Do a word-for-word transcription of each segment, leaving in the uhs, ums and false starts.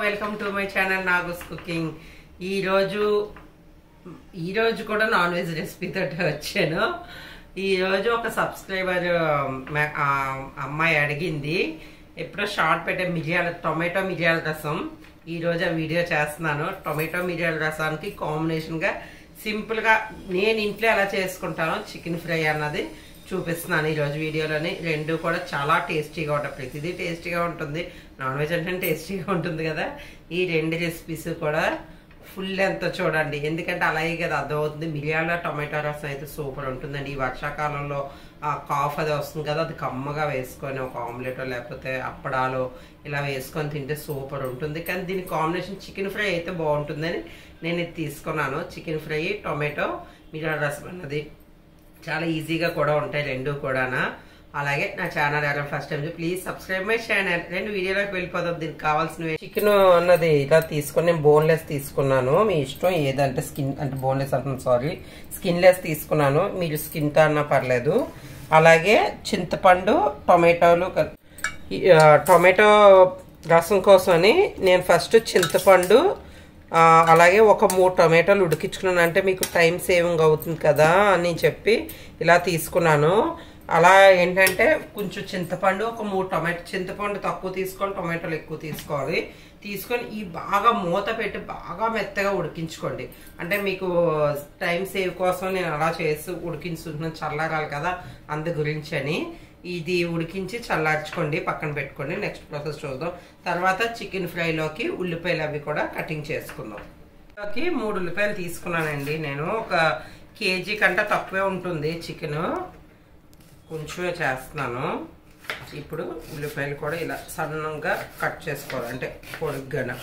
Welcome to my channel Nagu's cooking. ఈరోజు ఈరోజు కూడా నాన్ వెజ్ రెసిపీ తోటి వచ్చాను. ఈరోజు ఒక సబ్స్క్రైబర్ అమ్మాయి అడిగింది, ఎప్పుడో షార్ట్ పెట్టే మిరియాల టొమాటో మిరియాల రసం. ఈరోజు ఆ వీడియో చేస్తున్నాను. టొమాటో మిరియాల రసానికి కాంబినేషన్గా సింపుల్గా నేను ఇంట్లో ఎలా చేసుకుంటానో చికెన్ ఫ్రై అన్నది చూపిస్తున్నాను ఈరోజు వీడియోలోని. రెండు కూడా చాలా టేస్టీగా ఉంటాయి. ప్రతిదీ టేస్టీగా ఉంటుంది, నాన్ వెజ్ అంటే టేస్టీగా ఉంటుంది కదా. ఈ రెండు రెసిపీస్ కూడా ఫుల్ ఎంతో చూడండి, ఎందుకంటే అలాగే కదా అర్థమవుతుంది. మిరియాల టొమాటో రసం అయితే సూపర్ ఉంటుందండి. ఈ వర్షాకాలంలో ఆ కాఫ్ అది వస్తుంది కదా, అది కమ్మగా వేసుకొని ఒక ఆమ్లెట్ లేకపోతే అప్పడాలు ఇలా వేసుకొని తింటే సూపర్ ఉంటుంది. కానీ దీని కాంబినేషన్ చికెన్ ఫ్రై అయితే బాగుంటుందని నేను ఇది తీసుకున్నాను. చికెన్ ఫ్రై టొమాటో మిరియాల రసం అన్నది చాలా ఈజీగా కూడా ఉంటాయి రెండు కూడానా. అలాగే నా ఛానల్ ఎవరైనా first time please subscribe my channel. రెండు వీడియోలోకి వెళ్ళిపోతాం. దీనికి కావాల్సినవి చికెన్ అన్నది ఇలా తీసుకొని నేను బోన్లెస్ తీసుకున్నాను. మీ ఇష్టం ఏదంటే స్కిన్ అంటే బోన్లెస్ అంటున్నాను సారీ స్కిన్ లెస్ తీసుకున్నాను. మీరు స్కిన్ తో అన్నా పర్లేదు. అలాగే చింతపండు టొమాటోలు టొమాటో రసం కోసమని నేను ఫస్ట్ చింతపండు అలాగే ఒక మూడు టొమాటోలు ఉడికించుకున్నాను. అంటే మీకు టైం సేవింగ్ అవుతుంది కదా అని చెప్పి ఇలా తీసుకున్నాను. అలా ఏంటంటే కొంచెం చింతపండు ఒక మూడు టొమాటో చింతపండు తక్కువ తీసుకొని టొమాటోలు ఎక్కువ తీసుకోవాలి. తీసుకొని ఈ బాగా మూత పెట్టి బాగా మెత్తగా ఉడికించుకోండి. అంటే మీకు టైం సేవ్ కోసం నేను అలా చేసి ఉడికించుకుంటున్నాను. చల్లారాలి కదా అందు గురించి అని. ఇది ఉడికించి చల్లార్చుకోండి, పక్కన పెట్టుకోండి. నెక్స్ట్ ప్రాసెస్ చూద్దాం. తర్వాత చికెన్ ఫ్రైలోకి ఉల్లిపాయలు అవి కూడా కటింగ్ చేసుకుందాం. మూడు ఉల్లిపాయలు తీసుకున్నానండి నేను. ఒక కేజీ కంటే తక్కువే ఉంటుంది చికెన్, కొంచెమే చేస్తున్నాను. ఇప్పుడు ఉల్లిపాయలు కూడా ఇలా సన్నంగా కట్ చేసుకోవాలి, అంటే పొడుగ్గాన.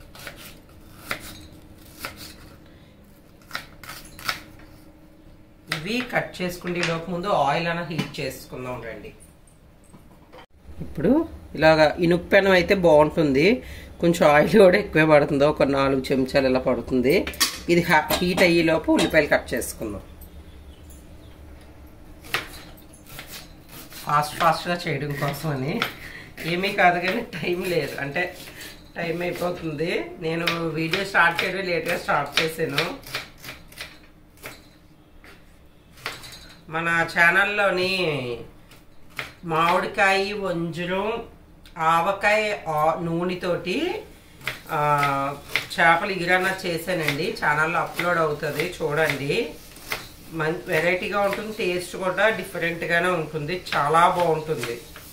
ఇవి కట్ చేసుకుంటే లోపు ముందు ఆయిల్ అన్న హీట్ చేసుకుందాం రండి. ఇప్పుడు ఇలాగా ఇనుప పెనం అయితే బాగుంటుంది. కొంచెం ఆయిల్ కూడా ఎక్కువే పడుతుంది, ఒక నాలుగు చెంచాలు ఇలా పడుతుంది. ఇది హీట్ అయ్యేలోపు ఉల్లిపాయలు కట్ చేసుకుందాం. ఫాస్ట్ ఫాస్ట్గా చేయడం కోసమని ఏమీ కాదు, కానీ టైం లేదు, అంటే టైం అయిపోతుంది. నేను వీడియో స్టార్ట్ చేయడం లేట్గా స్టార్ట్ చేశాను. మన ఛానల్లోని మామిడికాయ వంజరం ఆవకాయ నూనెతోటి చేపలు ఇగురన్న చేశానండి. ఛానల్లో అప్లోడ్ అవుతుంది, చూడండి. మం వెరైటీగా ఉంటుంది, టేస్ట్ కూడా డిఫరెంట్గానే ఉంటుంది, చాలా బాగుంటుంది.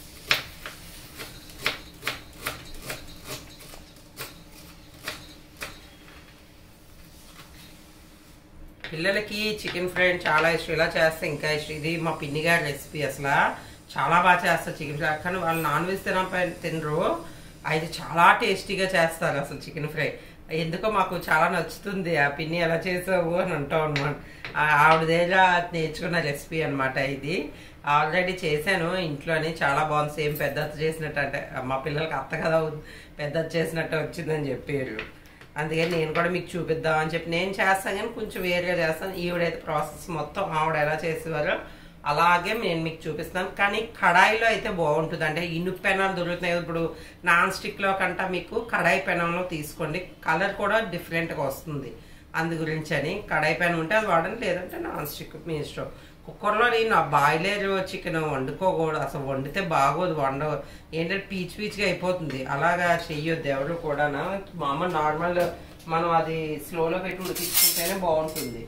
పిల్లలకి చికెన్ ఫ్రై చాలా ఇష్టం. ఇలా చేస్తే ఇంకా ఇష్టం. ఇది మా పిన్ని గారి రెసిపీ. అసలు చాలా బాగా చేస్తారు చికెన్ ఫ్రై. కానీ వాళ్ళు నాన్ వెజ్ తిన తినరు, అయితే చాలా టేస్టీగా చేస్తారు అసలు చికెన్ ఫ్రై. ఎందుకో మాకు చాలా నచ్చుతుంది. ఆ పిన్ని ఎలా చేసావు అని అంటాం అనమాట. ఆవిడ దగ్గర నేర్చుకున్న రెసిపీ అనమాట ఇది. ఆల్రెడీ చేశాను ఇంట్లోని, చాలా బాగుంది. సేమ్ పెద్దత్త చేసినట్టు, అంటే మా పిల్లలకి అత్త కదా పెద్దత్త చేసినట్టు వచ్చిందని చెప్పారు. అందుకని నేను కూడా మీకు చూపిద్దాం అని చెప్పి నేను చేస్తాను, కానీ కొంచెం వేరుగా చేస్తాను. ఈవిడైతే ప్రాసెస్ మొత్తం ఆవిడ ఎలా చేసేవారో అలాగే నేను మీకు చూపిస్తాను. కానీ కడాయిలో అయితే బాగుంటుంది. అంటే ఇనుప పెనాలు దొరుకుతున్నాయి ఇప్పుడు నాన్ స్టిక్లో కంటే మీకు కడాయి పెనంలో తీసుకోండి. కలర్ కూడా డిఫరెంట్గా వస్తుంది. అందు గురించి అని కడాయి పెనం ఉంటే అది వాడండి, లేదంటే నాన్ స్టిక్ మీ ఇష్టం. కుక్కర్లో నేను బాయిలర్ చికెన్ వండుకోకూడదు, అసలు వండితే బాగోదు. వండ ఏంటంటే పీచ్ పీచ్గా అయిపోతుంది. అలాగా చెయ్యొద్దు ఎవరు కూడా. మామూలు నార్మల్ మనం అది స్లోలో పెట్టి ఉడికించుకుంటేనే బాగుంటుంది.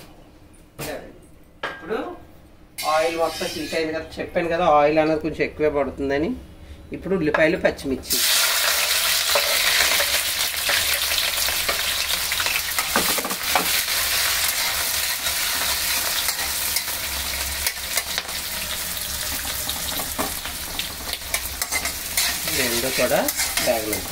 ఇప్పుడు ఆయిల్ మొత్తం హీట్ అయింది కదా, చెప్పాను కదా ఆయిల్ అనేది కొంచెం ఎక్కువే పడుతుందని. ఇప్పుడు ఉల్లిపాయలు పచ్చిమిర్చి రెండు కూడా వేగలేదు.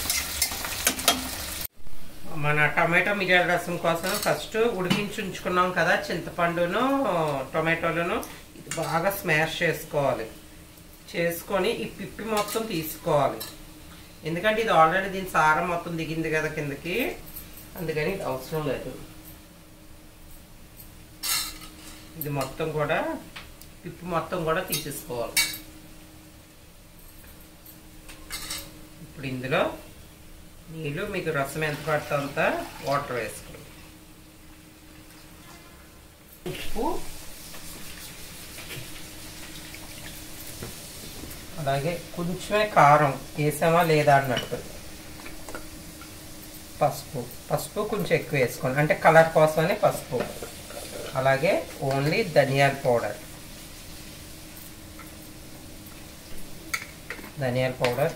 మన టమాటో మిరియాల రసం కోసం ఫస్ట్ ఉడికించి ఉంచుకున్నాం కదా చింతపండును టొమాటోలను, ఇది బాగా స్మాష్ చేసుకోవాలి. చేసుకొని ఈ పిప్పి మొత్తం తీసుకోవాలి, ఎందుకంటే ఇది ఆల్రెడీ దీని సారం మొత్తం దిగింది కదా కిందకి, అందుకని ఇది అవసరం లేదు. ఇది మొత్తం కూడా పిప్పి మొత్తం కూడా తీసేసుకోవాలి. ఇప్పుడు ఇందులో నీళ్ళు మీకు రసం ఎంత పడుతుందో అంత వాటర్ వేసుకోండి. ఉప్పు, అలాగే కొంచెమే కారం వేసామా లేదా అన్నట్టు. పసుపు పసుపు కొంచెం ఎక్కువ వేసుకోండి, అంటే కలర్ కోసమని పసుపు. అలాగే ఓన్లీ ధనియాల పౌడర్, ధనియాల పౌడర్,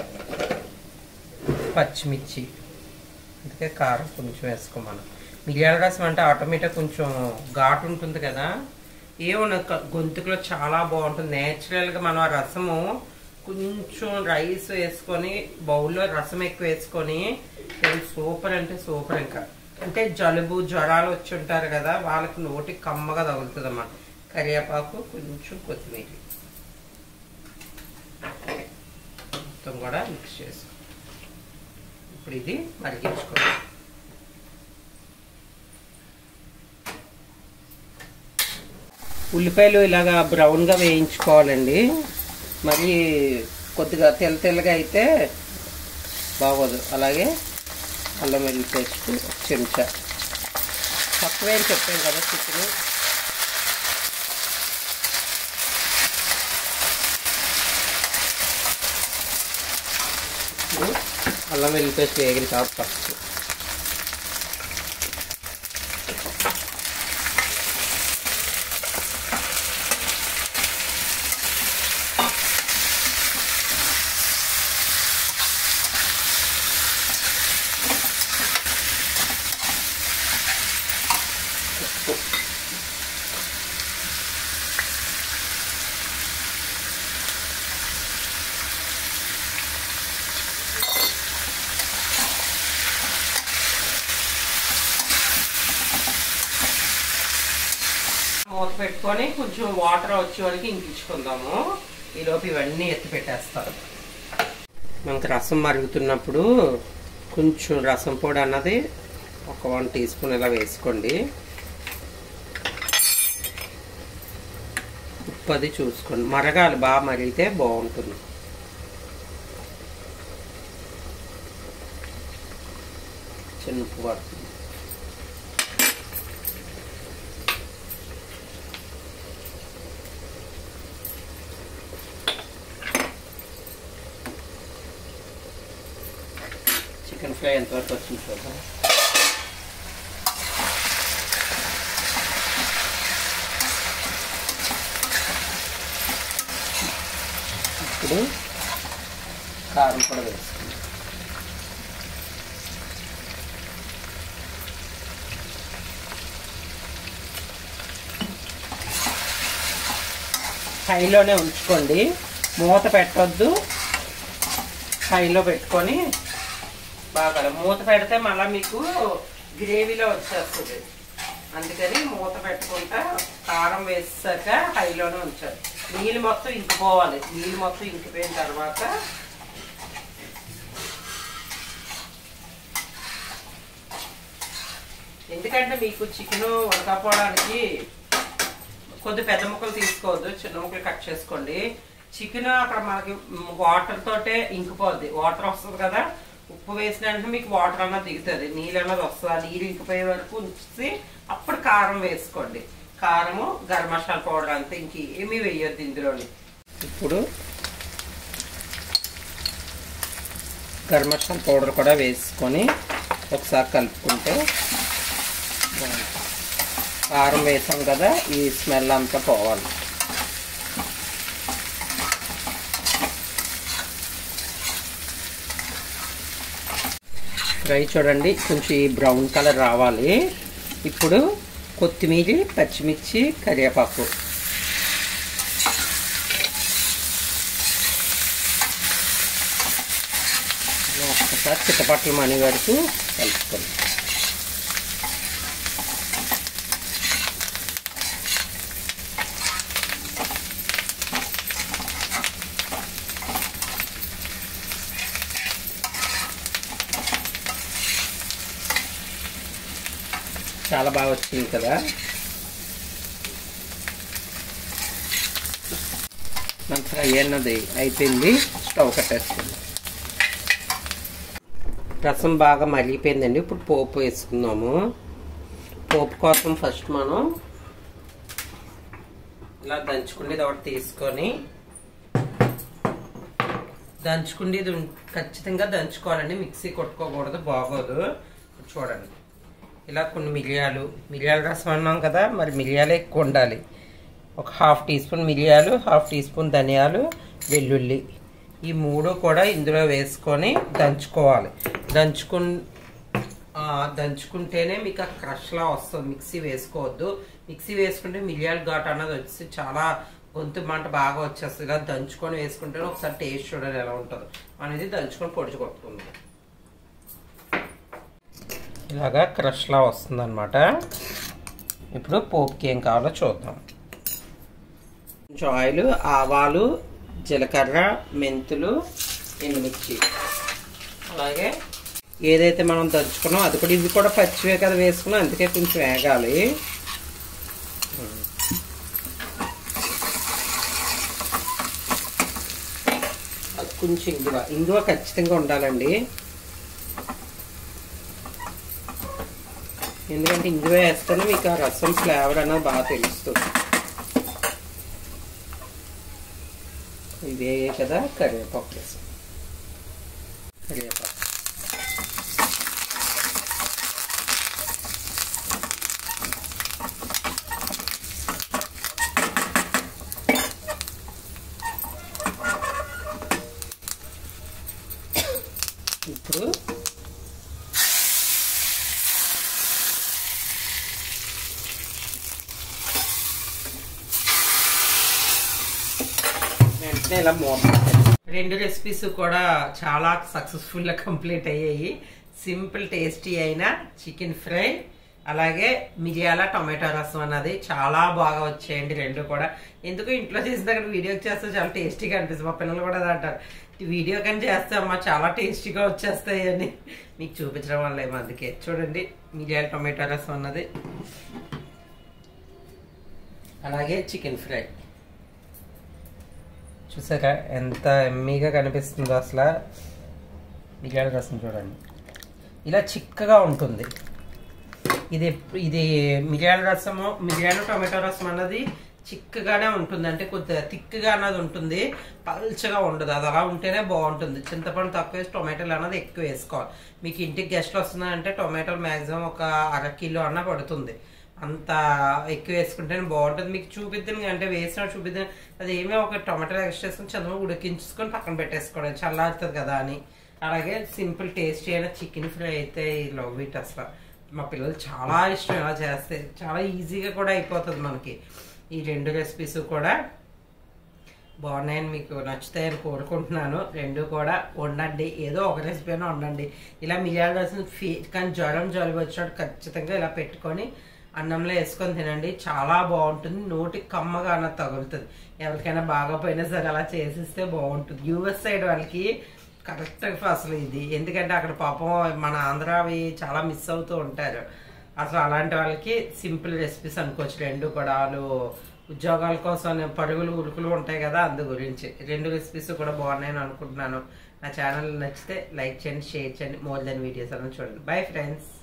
పచ్చిమిర్చి, అందుకే కారం కొంచెం వేసుకోమను. మిరియాల రసం అంటే ఆటోమేటిక్ కొంచెం ఘాటు ఉంటుంది కదా, ఏమన్నా గొంతుకులో చాలా బాగుంటుంది. నేచురల్గా మనం ఆ రసము కొంచెం రైస్ వేసుకొని బౌల్లో రసం ఎక్కువ వేసుకొని సూపర్ అంటే సూపర్. ఇంకా అంటే జలుబు జ్వరాలు వచ్చి ఉంటారు కదా, వాళ్ళకి నోటికి కమ్మగా తగులుతుంది అన్నమాట. కరివేపాకు, కొంచెం కొత్తిమీర మొత్తం కూడా మిక్స్ చేసుకో. ఇప్పుడు ఇది మరిగించుకోవాలి. ఉల్లిపాయలు ఇలాగా బ్రౌన్గా వేయించుకోవాలండి. మరి కొద్దిగా తెల్ల తెల్లగా అయితే బాగోదు. అలాగే అల్లం వెల్లుల్లి పేస్ట్ ఒక చెంచా, తక్కువే అని చెప్పాను కదా చికెన్. అల్లం వెల్లుల్లి పేస్ట్ వేగిన తర్వాత పసుపు, మూత పెట్టుకొని కొంచెం వాటర్ వచ్చే వరకు ఇంకించుకుందాము. ఈలోపు ఇవన్నీ ఎత్తి పెట్టేస్తారు. మనకు రసం మరుగుతున్నప్పుడు కొంచెం రసం పొడి అన్నది ఒక వన్ టీ స్పూన్ ఇలా వేసుకోండి. ఉప్పు అది చూసుకోండి, మరగాలి, బాగా మరిగితే బాగుంటుంది. చిన్న ఉప్పు పడుతుంది. చికెన్ ఫ్రై ఎంతవరకు వచ్చింది చూద్దాం. ఇప్పుడు కారం కూడా వేసుకుందాం. హైలోనే ఉంచుకోండి, మూత పెట్టొద్దు. హైలో పెట్టుకొని బాగా, మూత పెడితే మళ్ళీ మీకు గ్రేవీలో వచ్చేస్తుంది. అందుకని మూత పెట్టుకుంటా కారం వేసాక హైలోనే ఉంచాలి. నీళ్ళు మొత్తం ఇంకిపోవాలి. నీళ్ళు మొత్తం ఇంకిపోయిన తర్వాత ఎందుకంటే మీకు చికెన్ ఉడకపోవడానికి కొద్ది పెద్ద ముక్కలు తీసుకోవద్దు, చిన్న ముక్కలు కట్ చేసుకోండి. చికెన్ అక్కడ మనకి వాటర్ తోటే ఇంకిపోద్ది. వాటర్ వస్తుంది కదా, ఉప్పు వేసిన వెంటనే మీకు వాటర్ అన్నది దిగుతుంది, నీళ్ళు అన్నది వస్తుంది. ఆ నీళ్ళు ఇంకిపోయే వరకు ఉంచి అప్పుడు కారం వేసుకోండి. కారము, గరం మసాలా పౌడర్ అంతే, ఇంకేమీ వేయొద్దు ఇందులోని. ఇప్పుడు గరం మసాలా పౌడర్ కూడా వేసుకొని ఒకసారి కలుపుకుంటే కారం వేసాం కదా, ఈ స్మెల్ అంతా పోవాలి. ఫ్రై చూడండి కొంచెం ఈ బ్రౌన్ కలర్ రావాలి. ఇప్పుడు కొత్తిమీర, పచ్చిమిర్చి, కరివేపాకు ఒక్కసారి చిట్టపట్టలు మణి వరకు కలుపుకోండి. చాలా బాగా వచ్చింది కదా. మన ఫ్రై అన్నది అయిపోయింది, స్టవ్ కట్టేస్తుంది. రసం బాగా మరిగిపోయిందండి. ఇప్పుడు పోపు వేసుకుందాము. పోపు కోసం ఫస్ట్ మనం ఇలా దంచుకునేది ఒకటి తీసుకొని, దంచుకునేది ఖచ్చితంగా దంచుకోవాలండి, మిక్సీ కొట్టుకోకూడదు, బాగోదు. చూడండి, ఇలా కొన్ని మిరియాలు, మిరియాల రసం అన్నాం కదా, మరి మిరియాలు ఎక్కువ ఉండాలి. ఒక హాఫ్ టీ స్పూన్ మిరియాలు, హాఫ్ టీ స్పూన్ ధనియాలు, వెల్లుల్లి, ఈ మూడు కూడా ఇందులో వేసుకొని దంచుకోవాలి. దంచుకు దంచుకుంటేనే మీకు ఆ క్రష్లా వస్తుంది. మిక్సీ వేసుకోవద్దు. మిక్సీ వేసుకుంటే మిరియాల ఘాటు అన్నది వచ్చి చాలా గొంతు మంట బాగా వచ్చేస్తుంది. ఇలా దంచుకొని వేసుకుంటే ఒకసారి టేస్ట్ చూడాలి ఎలా ఉంటుందో అనేది. దంచుకొని పొడిచి కొట్టుకుందాం. ఇలాగా క్రష్లా వస్తుంది అనమాట. ఇప్పుడు పోపుకి ఏం కావాలో చూద్దాం. కొంచెం ఆయిల్, ఆవాలు, జీలకర్ర, మెంతులు, ఎండుమిర్చి, అలాగే ఏదైతే మనం దంచుకున్నాం అది కూడా, ఇది కూడా పచ్చివే కదా వేసుకున్నాం, అందుకే కొంచెం వేగాలి. కొంచెం ఇంగువ, ఇంగువ ఖచ్చితంగా ఉండాలండి. ఎందుకంటే ఇంగువ వేస్తేనే మీకు ఆ రసం ఫ్లేవర్ అనేది బాగా తెలుస్తుంది. ఇవే కదా కరివేపాకు వేసాం. కరివేపాకు ఇప్పుడు వెంటనే ఇలా మూత. రెండు రెసిపీస్ కూడా చాలా సక్సెస్ఫుల్గా కంప్లీట్ అయ్యాయి. సింపుల్ టేస్టీ అయిన చికెన్ ఫ్రై, అలాగే మిరియాల టొమాటో రసం అన్నది చాలా బాగా వచ్చాయండి రెండు కూడా. ఎందుకు ఇంట్లో చేసిన దగ్గర వీడియోకి చేస్తే చాలా టేస్టీగా అనిపిస్తుంది. మా పిల్లలు కూడా అంటారు, వీడియో కానీ చేస్తే అమ్మ చాలా టేస్టీగా వచ్చేస్తాయి అని. మీకు చూపించడం వల్ల ఏమో, అందుకే. చూడండి, మిరియాల టొమాటో రసం అన్నది, అలాగే చికెన్ ఫ్రై చూసారా ఎంత ఎమ్మీగా కనిపిస్తుందో అసలు. మిరియాల రసం చూడండి, ఇలా చిక్కగా ఉంటుంది. ఇది ఇది మిరియాల రసము, మిరియాల టొమాటో రసం అన్నది చిక్కగానే ఉంటుంది. అంటే కొద్దిగా తిక్కుగా అన్నది ఉంటుంది, పల్చగా ఉండదు. అది అలా ఉంటేనే బాగుంటుంది. చింతపండు తక్కువ వేసి టొమాటోలు అన్నది ఎక్కువ వేసుకోవాలి. మీకు ఇంటికి గెస్ట్లు వస్తున్నాయంటే టొమాటోలు మ్యాక్సిమం ఒక అర కిలో అన్న పడుతుంది. అంత ఎక్కువ వేసుకుంటేనే బాగుంటుంది. మీకు చూపిద్దాను అంటే వేసిన చూపిద్దాను, అది ఏమీ ఒక టొమాటోలు ఎక్స్ట్రా వేసుకొని చంద్రబాబు ఉడికించుకొని పక్కన పెట్టేసుకోవడం, చల్లారుతుంది కదా అని. అలాగే సింపుల్ టేస్టీ అయిన చికెన్ ఫ్రై అయితే లవ్ ఇట్ అసలు. మా పిల్లలు చాలా ఇష్టం ఇలా చేస్తే. చాలా ఈజీగా కూడా అయిపోతుంది మనకి. ఈ రెండు రెసిపీస్ కూడా బాగున్నాయని, మీకు నచ్చుతాయని కోరుకుంటున్నాను. రెండు కూడా వండండి, ఏదో ఒక రెసిపీ అయినా వండండి. ఇలా మిరియాల రసం ఫీ కానీ జ్వరం జలుబు వచ్చినట్టు ఖచ్చితంగా ఇలా పెట్టుకొని అన్నంలో వేసుకొని తినండి. చాలా బాగుంటుంది. నోటికి కమ్మగా అన్నది తగులుతుంది. ఎవరికైనా బాగోపోయినా సరే అలా చేసిస్తే బాగుంటుంది. యూఎస్ సైడ్ వాళ్ళకి కరెక్ట్గా అసలు ఇది, ఎందుకంటే అక్కడ పాపం మన ఆంధ్రావి చాలా మిస్ అవుతూ ఉంటారు. అసలు అలాంటి వాళ్ళకి సింపుల్ రెసిపీస్ అనుకోవచ్చు రెండు కూడా. వాళ్ళు ఉద్యోగాల కోసం పరుగులు ఉరుకులు ఉంటాయి కదా, అందు గురించి రెండు రెసిపీస్ కూడా బాగున్నాయని అనుకుంటున్నాను. నా ఛానల్ నచ్చితే లైక్ చేయండి, షేర్ చేయండి, మోర్ దెన్ వీడియోస్ అని చూడండి. Bye friends.